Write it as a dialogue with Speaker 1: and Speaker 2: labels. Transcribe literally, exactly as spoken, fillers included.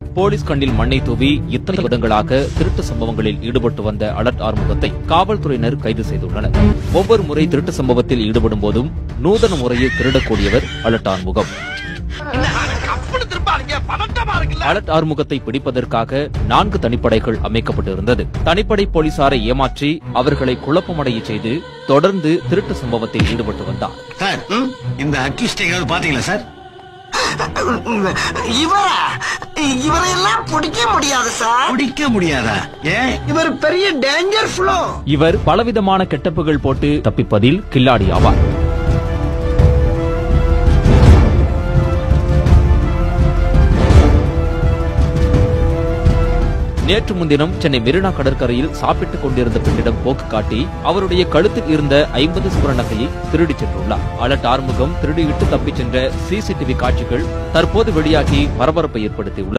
Speaker 1: Police கண்ணில் மண்ணை தூவி இத்தனை வருடங்களாக திருட்டு சம்பவங்களில் ஈடுபட்டு வந்த அலர்ட் ஆறுமுகத்தை காவல்துறையினர் கைது செய்துள்ளனர். ஒவ்வொரு முறை திருட்டு சம்பவத்தில் ஈடுபடும் போதும் நூதன முறையில் திருடக்கூடியவர் அலர்ட் ஆறுமுகம். அலர்ட் ஆறுமுகத்தை பிடிப்பதற்காக நான்கு தனிப்படைகள் அமைக்கப்பட்டிருந்தது. தனிப்படை போலீசாரை ஏமாற்றி அவர்களை குழப்பமடைய செய்து தொடர்ந்து திருட்டு சம்பவத்தில் ஈடுபட்டு வந்தார்.
Speaker 2: சார், இந்த அக்யூஸ்ட் எங்காவது பாத்தீங்களா சார்?
Speaker 3: இவரா இவரையெல்லாம் பிடிக்க முடியாது சார்.
Speaker 2: பிடிக்க முடியாதா? ஏன்?
Speaker 3: இவர் பெரிய டேஞ்சர் ஃப்ளோ.
Speaker 1: இவர் பலவிதமான கெட்டப்புகள் போட்டு தப்பிப்பதில் கில்லாடி ஆவார். நேற்று முன்தினம் சென்னை மெரினா கடற்கரையில் சாப்பிட்டுக் கொண்டிருந்த பெண்ணிடம் போக்கு காட்டி அவருடைய கழுத்தில் இருந்த ஐம்பது சுவர நகையை திருடிச் சென்றுள்ளார். அலர்ட் ஆறுமுகம் திருடிவிட்டு தப்பிச் சென்ற சிசிடிவி காட்சிகள் தற்போது வெளியாகி பரபரப்பை ஏற்படுத்தியுள்ளது.